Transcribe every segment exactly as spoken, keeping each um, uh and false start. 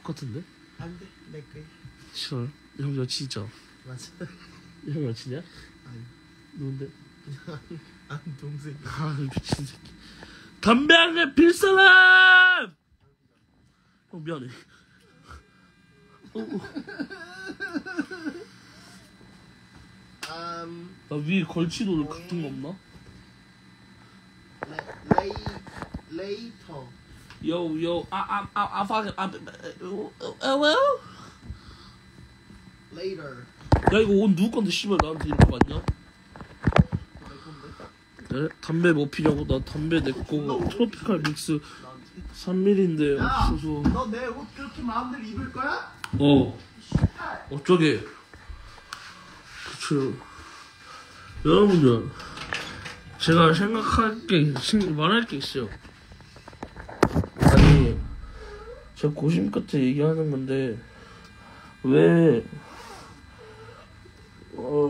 똑같은데? 안 돼, 내 거야. 싫어요? 형 여친이죠? 맞아. 형 여친이야? 아니. 누군데? 안 동생. 아 미친 새끼. 담배 한 개 필 사람! 형 미안해. 음. 나 위에 걸치도를 같은 거 없나? 레이 레이터. Yo yo I I I fucking I well. Later. 야 이거 옷 누구 건데 씨발 나한테 이렇게 맞냐? 네? 담배 뭐 피냐고? 나 담배 내 거 트로피칼 믹스 삼 밀리인데 없어서. 너 내 옷 그렇게 마음대로 입을 거야? 어. 어쩌게? 그쵸. 여러분들, 제가 생각할 게, 말할 게 있어요. 아니, 제가 고심 끝에 얘기하는 건데, 왜, 어,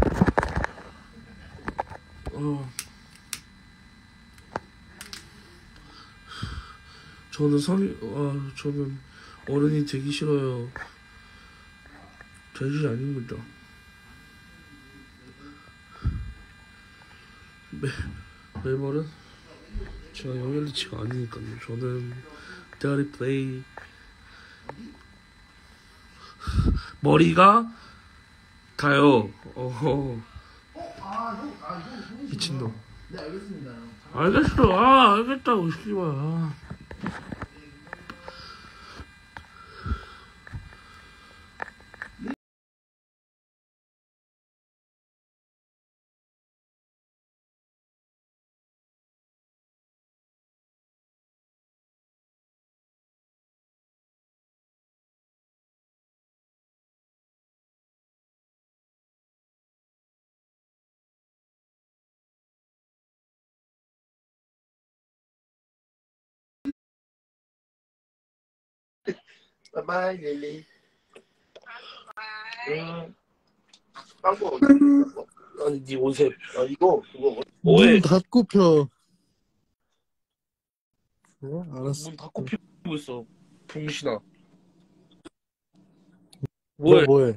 어, 저는 성이, 아, 저는 어른이 되기 싫어요. 되지 아닙니다. 매, 매번은 제가 영열리치가 아니니까요. 저는 대가리 플레이 머리가 다요. 어허. 미친놈. 네, 알겠습니다. 알겠어. 아 알겠다고 씨발. 아. 바이바이 릴리. 음. 빵꾸. 아니 니 옷에 아 이거 그거 뭐해? 문 닫고 펴. 네, 알았어. 문 닫고 피고 있어. 병신아. 너 뭐해? 뭐해?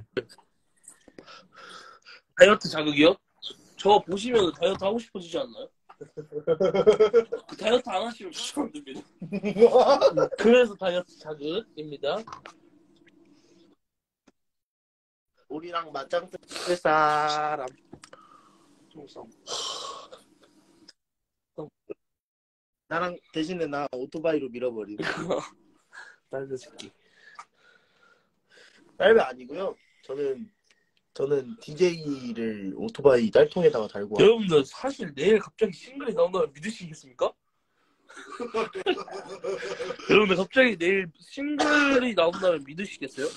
다이어트 자극이요? 저 보시면 다이어트 하고 싶어지지 않나요? 그 다이어트 안 하시면 추천 안 됩니다. 그래서 다이어트 자극입니다. 우리랑 맞짱 뜰 사람. 총성. 나랑 대신에 나 오토바이로 밀어버리고. 딸들 새끼. 딸배 아니고요. 저는 저는 디제이를 오토바이 짤통에다가 달고 와. 여러분들 사실 내일 갑자기 싱글이 나온다면 믿으시겠습니까? 여러분들 갑자기 내일 싱글이 나온다면 믿으시겠어요?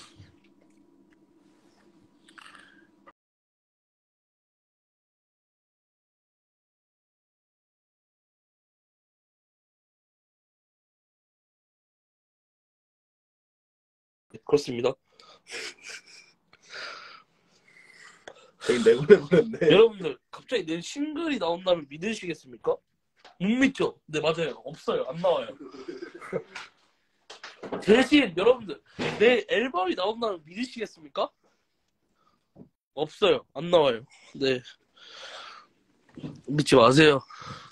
그렇습니다. 되게 내보내보냈네. 여러분들 갑자기 내일 싱글이 나온다면 믿으시겠습니까? 못 믿죠? 네 맞아요. 없어요. 안 나와요. 대신 여러분들 내일 앨범이 나온다면 믿으시겠습니까? 없어요. 안 나와요. 네. 믿지 마세요.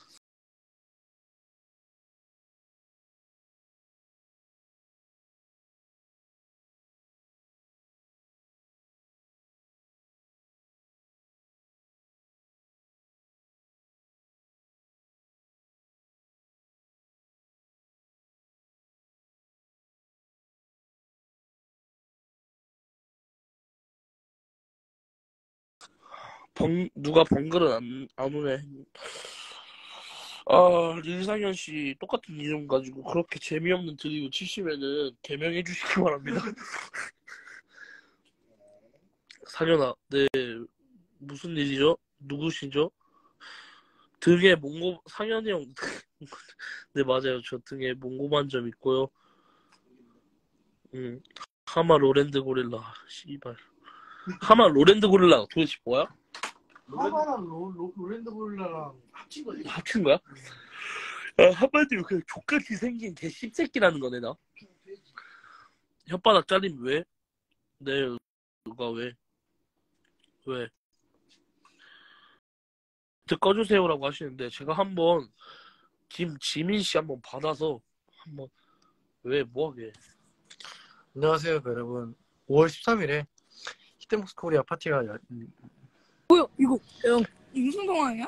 번, 누가 번글은 안, 안 오네. 아, 릴상현 씨 똑같은 이름 가지고 그렇게 재미없는 드립을 치시면은 개명해 주시기 바랍니다. 상현아, 네, 무슨 일이죠? 누구시죠? 등에 몽고, 상현이 형, 네, 맞아요. 저 등에 몽고만 점 있고요. 음, 하마 로랜드 고릴라, 씨발. 하마 로랜드 고릴라 도대체 뭐야? 하마랑 로, 로, 로랜드 고릴라랑 합친 거지. 합친 거야? 아, 한마디로 그냥 족같이 생긴 개 씹새끼라는 거네, 나. 혓바닥 잘리면 왜? 네, 누가 왜? 왜? 꺼주세요라고 하시는데 제가 한번 김지민 씨 한번 받아서 한번 왜 뭐하게? 안녕하세요, 여러분. 오월 십삼일에 히트목스 코리아 파티가 야... 뭐야 이거 형 인순동 아니야?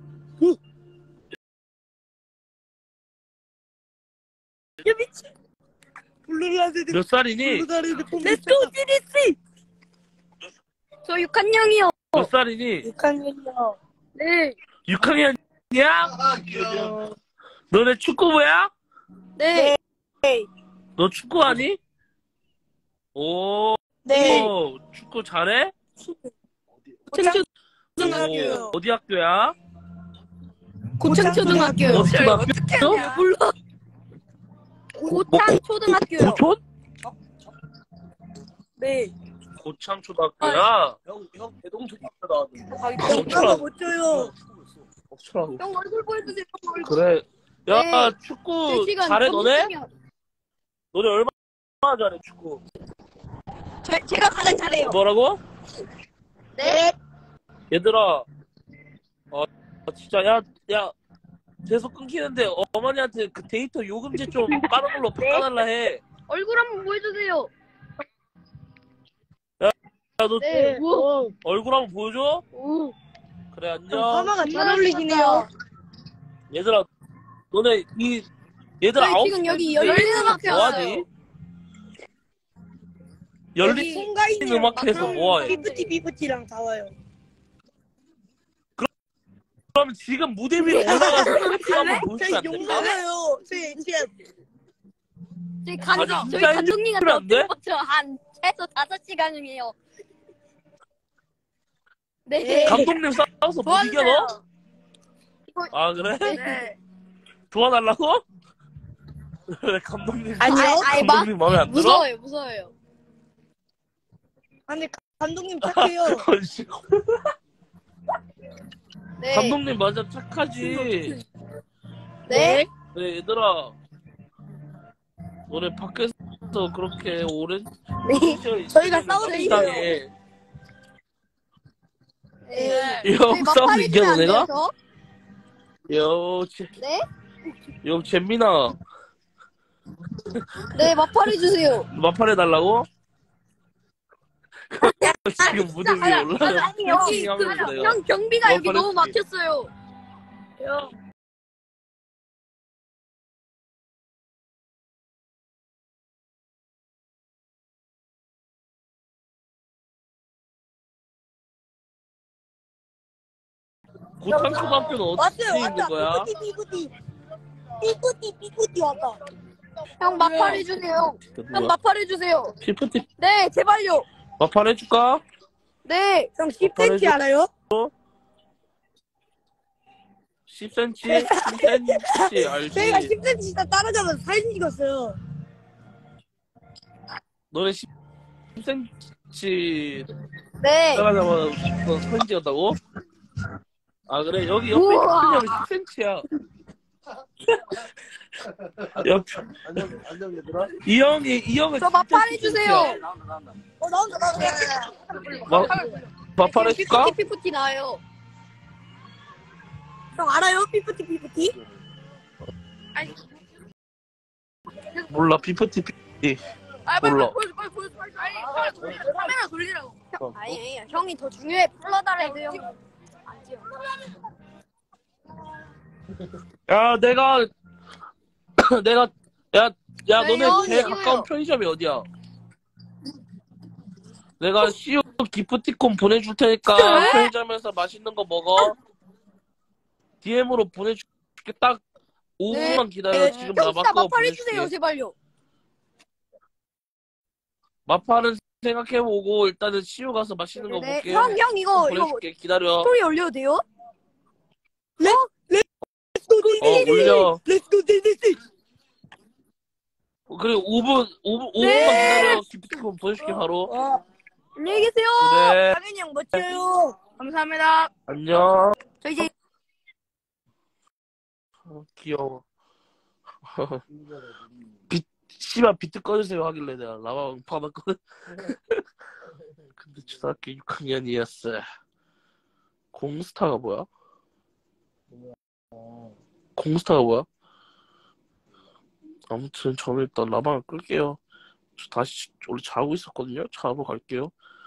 야 미친 블루라드 몇 살이니? 블루라드 렛츠고 디디씨 저 육 학년이요. 몇 살이니? 육 학년이요. 네. 육 학년이야? 너네 축구부야? 네. 너 축구하니? 오, 네. 오, 축구 잘해? 고창초등학교요. 오, 어디 학교야? 고창초등학교요. 어디 학교? 몰라. 고창초등학교요. 고촌? 네. 고창초등학교야? 형, 형 대동초등학교 나왔는데. 엄마가 못 줘요. 어쩌라고. 형 얼굴 보여주세요. 형 얼굴. 그래. 야, 네. 축구 시간 잘해, 너네? 삼십 분이요. 너네 얼마나 잘해, 축구? 저, 제가 가장 잘해요. 뭐라고? 네. 얘들아, 어, 진짜, 야, 야, 계속 끊기는데 어, 어머니한테 그 데이터 요금제 좀 빠른 걸로 바꿔달라 해. 얼굴 한번 보여주세요. 야, 너 네. 오. 얼굴 한번 보여줘? 오. 그래, 안녕. 파마가 잘 어울리시네요. 얘들아, 너네, 이, 얘들아, 저희 아홉 지금 시 여기 됐는데 열린 얘들아 음악회 뭐하니? 왔어요. 열린 음악회에서 뭐해? 피프티 피프티랑 다 와요. 그러면 지금 무대 위로 올라가서 셀프 한번 보여주면 안 될까? 용감해요. 저희 지금 저희 아니, 감독 저희 진짜 감독님한테 힘들면 안 돼? 어떻게 한 최소 다섯 시간이에요. 네. 감독님 싸워서 못 이겨, 너? 아, 그래? 네. 도와달라고? 그래, 감독님. 아니요. 감독님 마음에 안 들어? 무서워요, 무서워요. 아니 감독님 착해요. 아이씨, 네. 감독님 맞아, 착하지. 네. 네, 얘들아. 너네 밖에서 그렇게 오래 네. 저희가 싸워도 이겨요. 이상해. 네. 형 싸워서 이겨, 너네가? 저? 여, 제, 네? 여, 잼민아. 네, 마팔해 주세요. 마팔해달라고? 지금 무대 위에 올라가. 아니, 여기 하면서 그, 내가 형 경비가 여기 너무 마팔해줄게. 막혔어요. 형. 고창초등학교는 어떻게 있는 거야? 삐꾸띠 삐꾸띠 삐꾸띠 왔다. 형 마팔해 주세요. 형 누가? 마팔해 주세요. 피프티 네, 제발요. 마팔해줄까? 네. 형 십 센치 센치 알아요? 십 센티미터? 십 센티미터 알지? 저희가 십 센치 진짜 따라잡아서 사진 찍었어요. 너네 십 센티미터 네. 따라잡아서 사진 찍었다고? 아 그래? 여기 옆에 우와. 있는 십 센티미터야. 옆, 안녕, 안녕 얘들아. 이 형이 이 형은 저 마팔해 주세요. 어 나온다 나온다. 마, 마팔해줄까? 피프티 피프티 나와요. 형 알아요? 피프티 피프티? 아니. 몰라 피프티 피 아, 빨리 몰라. 보여줘, 빨리 보여줘, 빨리. 아니, 빨리 돌려. 카메라 돌리라고. 형, 아니, 형이 더 중요해. 불러달래요, 형. 안 찍어. 야 내가 내가 야, 야 네, 너네 형, 제일 싫어요. 가까운 편의점이 어디야? 내가 씨유 기프티콘 보내줄 테니까 네? 편의점에서 맛있는 거 먹어. 디엠으로 보내줄게. 딱 오 분만 기다려. 지금 형 나 진짜 바꿔 마팔 해주세요, 보내줄게. 제발요. 마파는 생각해보고 일단은 씨유 가서 맛있는 거 네, 먹게. 형, 형 이거 이거 보내줄게. 기다려. 스토리 올려도 돼요? 네? 어 올려. 렛츠고 디디디. 그래 오 분 오 분 오 분만 네. 기다려. 기프티콘 보내줄게 바로. 안녕히 계세요. 그래. 당연히 형 멋져요. 감사합니다. 안녕. 저 이제 어, 귀여워. 비, 씨발 비트 꺼주세요 하길래 내가 라방 받았거든. 근데 초등학교 육 학년이었어. 공스타가 뭐야? 공스타가 뭐야? 아무튼 저는 일단 라방을 끌게요. 저 다시 원래 자고 있었거든요. 자러 갈게요.